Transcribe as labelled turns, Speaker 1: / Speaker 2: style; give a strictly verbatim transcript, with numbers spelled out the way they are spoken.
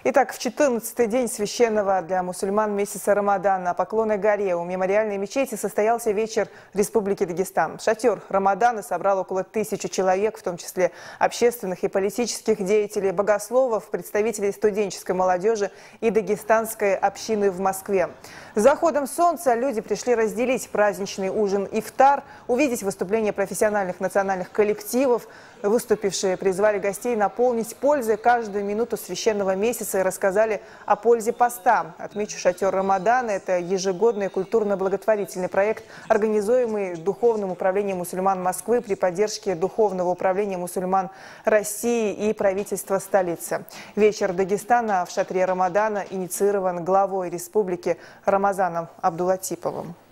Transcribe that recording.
Speaker 1: Итак, в четырнадцатый день священного для мусульман месяца Рамадан на Поклонной горе у мемориальной мечети состоялся вечер Республики Дагестан. Шатер Рамадана собрал около тысячи человек, в том числе общественных и политических деятелей, богословов, представителей студенческой молодежи и дагестанской общины в Москве. С заходом солнца люди пришли разделить праздничный ужин ифтар, увидеть выступления профессиональных национальных коллективов. Выступившие призвали гостей наполнить пользой каждую минуту священного месяца и рассказали о пользе поста. Отмечу, шатер Рамадана – это ежегодный культурно-благотворительный проект, организуемый Духовным управлением мусульман Москвы при поддержке Духовного управления мусульман России и правительства столицы. Вечер Дагестана в шатре Рамадана инициирован главой республики Рамазаном Абдулатиповым.